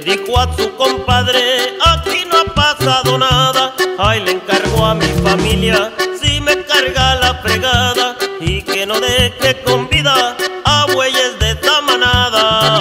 dijo a su compadre: aquí no ha pasado nada, ay, le encargo a mi familia si me carga la fregada, y que no deje con vida a bueyes de esta manada.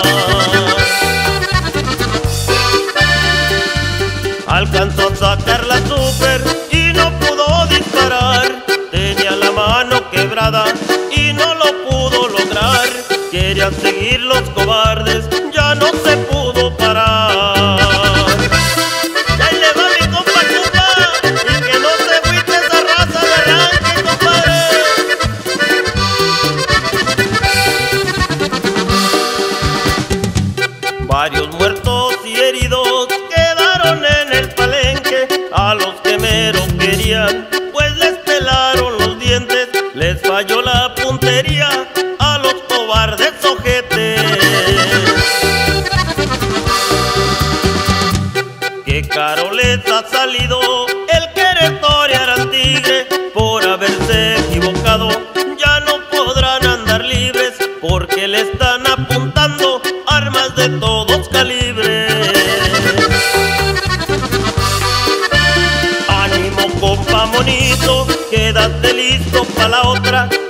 Alcanzó a sacar la super y no pudo disparar, tenía la mano quebrada y no lo pudo lograr. Querían seguir los cobardes, ya no se pudo parar. Y ahí le va mi compa Cuba, y que no se agüite esa raza de arranque, compadre. Varios muertos y heridos quedaron en el palenque, a los que mero querían pues les pelaron los dientes, les falló la puntería a los cobardes ojetes. Qué caro les ha salido el querer torear al tigre, por haberse equivocado ya no podrán andar libres, porque le están apuntando armas de todos calibres. Ánimo compa monito, quédate listo pa' la otra,